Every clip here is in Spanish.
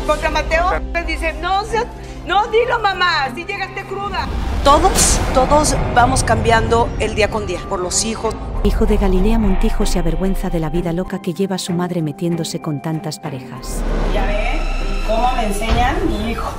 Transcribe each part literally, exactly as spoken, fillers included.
contra Mateo. Le dice, no, no, dilo mamá, si llegaste cruda. Todos, todos vamos cambiando el día con día, por los hijos. Hijo de Galilea Montijo se avergüenza de la vida loca que lleva su madre metiéndose con tantas parejas. Ya ven cómo me enseñan mi hijo.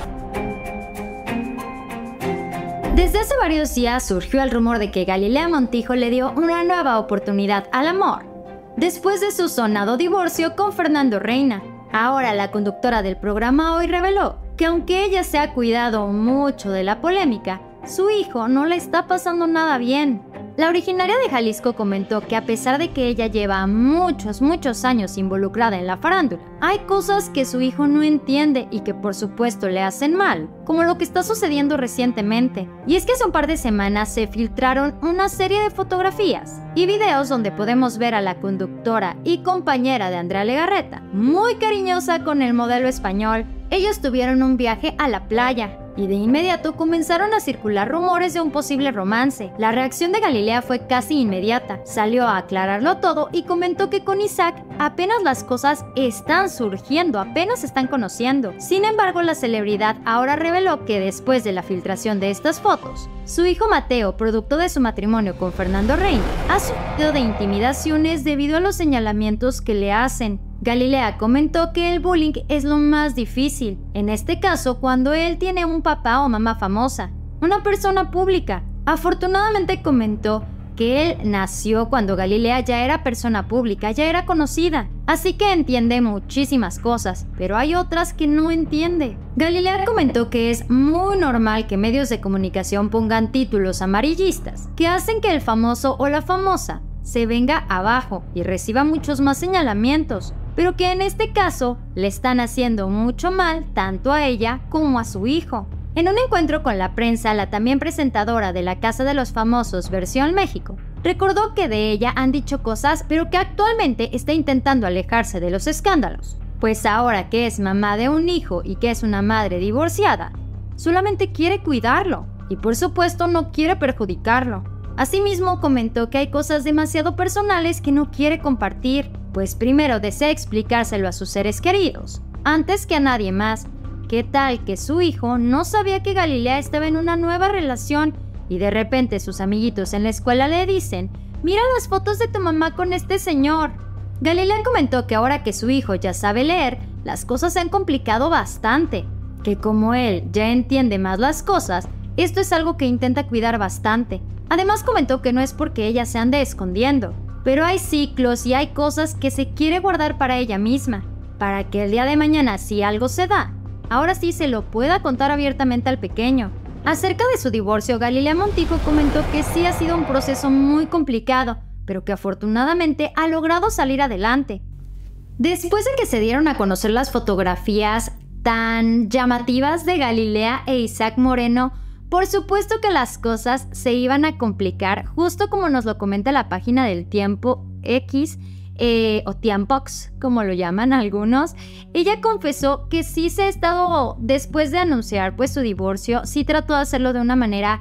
Desde hace varios días surgió el rumor de que Galilea Montijo le dio una nueva oportunidad al amor, después de su sonado divorcio con Fernando Reina. Ahora la conductora del programa Hoy reveló que aunque ella se ha cuidado mucho de la polémica, su hijo no le está pasando nada bien. La originaria de Jalisco comentó que a pesar de que ella lleva muchos, muchos años involucrada en la farándula, hay cosas que su hijo no entiende y que por supuesto le hacen mal, como lo que está sucediendo recientemente. Y es que hace un par de semanas se filtraron una serie de fotografías y videos donde podemos ver a la conductora y compañera de Andrea Legarreta, muy cariñosa con el modelo español. Ellos tuvieron un viaje a la playa y de inmediato comenzaron a circular rumores de un posible romance. La reacción de Galilea fue casi inmediata. Salió a aclararlo todo y comentó que con Isaac apenas las cosas están surgiendo, apenas se están conociendo. Sin embargo, la celebridad ahora reveló que después de la filtración de estas fotos, su hijo Mateo, producto de su matrimonio con Fernando Reina, ha sufrido de intimidaciones debido a los señalamientos que le hacen. Galilea comentó que el bullying es lo más difícil, en este caso cuando él tiene un papá o mamá famosa, una persona pública. Afortunadamente comentó que él nació cuando Galilea ya era persona pública, ya era conocida, así que entiende muchísimas cosas, pero hay otras que no entiende. Galilea comentó que es muy normal que medios de comunicación pongan títulos amarillistas que hacen que el famoso o la famosa se venga abajo y reciba muchos más señalamientos, pero que en este caso le están haciendo mucho mal tanto a ella como a su hijo. En un encuentro con la prensa, la también presentadora de La Casa de los Famosos versión México recordó que de ella han dicho cosas, pero que actualmente está intentando alejarse de los escándalos, pues ahora que es mamá de un hijo y que es una madre divorciada, solamente quiere cuidarlo y por supuesto no quiere perjudicarlo. Asimismo comentó que hay cosas demasiado personales que no quiere compartir, pues primero desea explicárselo a sus seres queridos, antes que a nadie más. ¿Qué tal que su hijo no sabía que Galilea estaba en una nueva relación y de repente sus amiguitos en la escuela le dicen, mira las fotos de tu mamá con este señor? Galilea comentó que ahora que su hijo ya sabe leer, las cosas se han complicado bastante, que como él ya entiende más las cosas, esto es algo que intenta cuidar bastante. Además comentó que no es porque ella se ande escondiendo, pero hay ciclos y hay cosas que se quiere guardar para ella misma, para que el día de mañana si algo se da, ahora sí se lo pueda contar abiertamente al pequeño. Acerca de su divorcio, Galilea Montijo comentó que sí ha sido un proceso muy complicado, pero que afortunadamente ha logrado salir adelante. Después de que se dieron a conocer las fotografías tan llamativas de Galilea e Isaac Moreno, por supuesto que las cosas se iban a complicar, justo como nos lo comenta la página del Tiempo X, eh, o Tiempox, como lo llaman algunos. Ella confesó que sí se ha estado, después de anunciar pues su divorcio, sí trató de hacerlo de una manera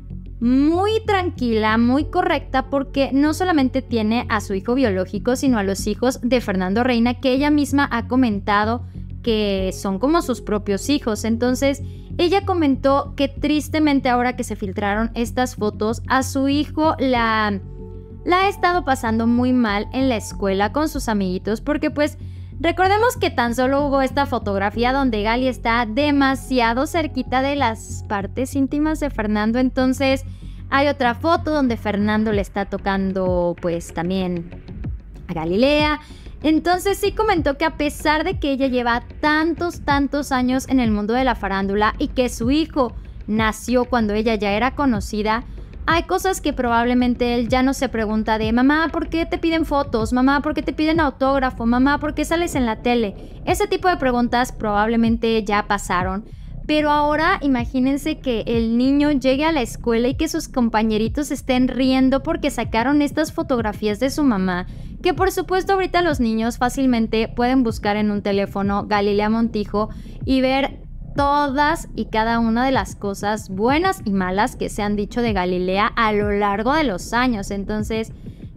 muy tranquila, muy correcta, porque no solamente tiene a su hijo biológico, sino a los hijos de Fernando Reina, que ella misma ha comentado que son como sus propios hijos. Entonces, ella comentó que tristemente ahora que se filtraron estas fotos, a su hijo la, la ha estado pasando muy mal en la escuela con sus amiguitos, porque pues recordemos que tan solo hubo esta fotografía donde Gali está demasiado cerquita de las partes íntimas de Fernando. Entonces hay otra foto donde Fernando le está tocando pues también a Galilea. Entonces sí comentó que a pesar de que ella lleva tantos, tantos años en el mundo de la farándula y que su hijo nació cuando ella ya era conocida, hay cosas que probablemente él ya no se pregunta de mamá, ¿por qué te piden fotos? Mamá, ¿por qué te piden autógrafo? Mamá, ¿por qué sales en la tele? Ese tipo de preguntas probablemente ya pasaron. Pero ahora imagínense que el niño llegue a la escuela y que sus compañeritos estén riendo porque sacaron estas fotografías de su mamá, que por supuesto ahorita los niños fácilmente pueden buscar en un teléfono Galilea Montijo y ver todas y cada una de las cosas buenas y malas que se han dicho de Galilea a lo largo de los años. Entonces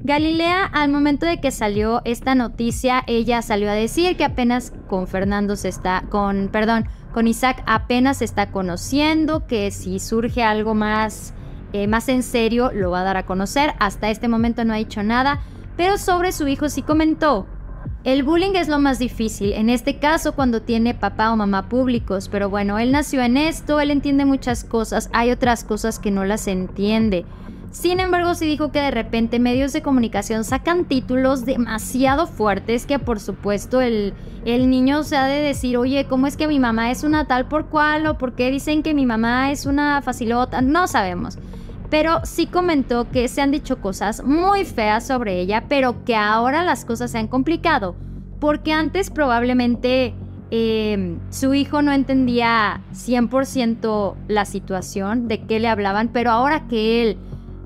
Galilea, al momento de que salió esta noticia, ella salió a decir que apenas con Fernando se está, con, perdón, con Isaac apenas se está conociendo, que si surge algo más, eh, más en serio lo va a dar a conocer. Hasta este momento no ha dicho nada, pero sobre su hijo sí comentó: el bullying es lo más difícil, en este caso cuando tiene papá o mamá públicos, pero bueno, él nació en esto, él entiende muchas cosas, hay otras cosas que no las entiende. Sin embargo, sí dijo que de repente medios de comunicación sacan títulos demasiado fuertes que por supuesto el, el niño se ha de decir: oye, ¿cómo es que mi mamá es una tal por cual? ¿O por qué dicen que mi mamá es una facilota? No sabemos. Pero sí comentó que se han dicho cosas muy feas sobre ella, pero que ahora las cosas se han complicado, porque antes probablemente eh, su hijo no entendía cien por ciento la situación, de qué le hablaban, pero ahora que él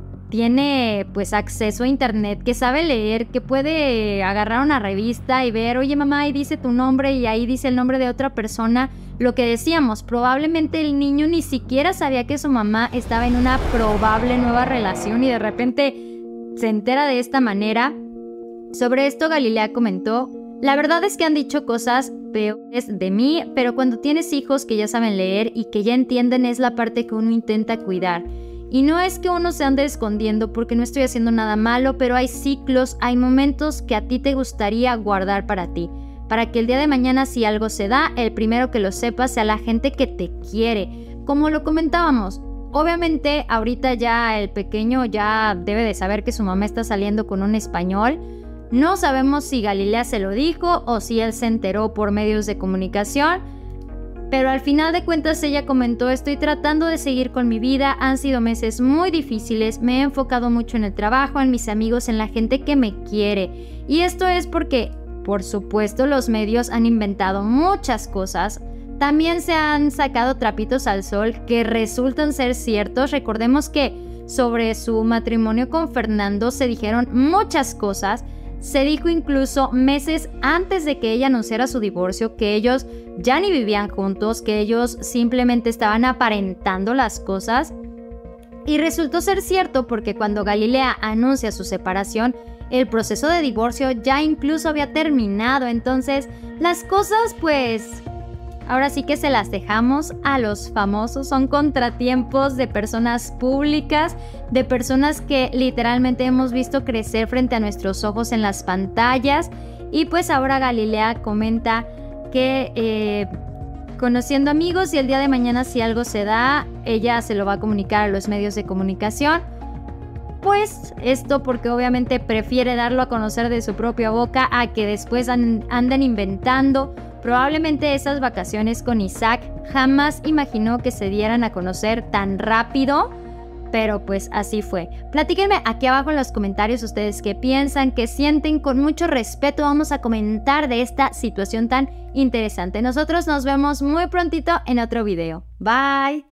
tiene pues acceso a internet, que sabe leer, que puede agarrar una revista y ver: oye mamá, ahí dice tu nombre y ahí dice el nombre de otra persona. Lo que decíamos, probablemente el niño ni siquiera sabía que su mamá estaba en una probable nueva relación y de repente se entera de esta manera. Sobre esto Galilea comentó: la verdad es que han dicho cosas peores de mí, pero cuando tienes hijos que ya saben leer y que ya entienden, es la parte que uno intenta cuidar. Y no es que uno se ande escondiendo porque no estoy haciendo nada malo, pero hay ciclos, hay momentos que a ti te gustaría guardar para ti, para que el día de mañana, si algo se da, el primero que lo sepa sea la gente que te quiere. Como lo comentábamos, obviamente ahorita ya el pequeño ya debe de saber que su mamá está saliendo con un español. No sabemos si Galilea se lo dijo o si él se enteró por medios de comunicación. Pero al final de cuentas ella comentó: estoy tratando de seguir con mi vida, han sido meses muy difíciles, me he enfocado mucho en el trabajo, en mis amigos, en la gente que me quiere. Y esto es porque, por supuesto, los medios han inventado muchas cosas. También se han sacado trapitos al sol que resultan ser ciertos. Recordemos que sobre su matrimonio con Fernando se dijeron muchas cosas. Se dijo incluso meses antes de que ella anunciara su divorcio que ellos ya ni vivían juntos, que ellos simplemente estaban aparentando las cosas. Y resultó ser cierto porque cuando Galilea anuncia su separación, el proceso de divorcio ya incluso había terminado. Entonces, las cosas pues ahora sí que se las dejamos a los famosos. Son contratiempos de personas públicas, de personas que literalmente hemos visto crecer frente a nuestros ojos en las pantallas. Y pues ahora Galilea comenta que eh, conociendo amigos y el día de mañana si algo se da, ella se lo va a comunicar a los medios de comunicación. Pues esto porque obviamente prefiere darlo a conocer de su propia boca a que después an- anden inventando. Probablemente esas vacaciones con Isaac jamás imaginó que se dieran a conocer tan rápido, pero pues así fue. Platíquenme aquí abajo en los comentarios ustedes qué piensan, qué sienten. Con mucho respeto vamos a comentar de esta situación tan interesante. Nosotros nos vemos muy prontito en otro video. Bye.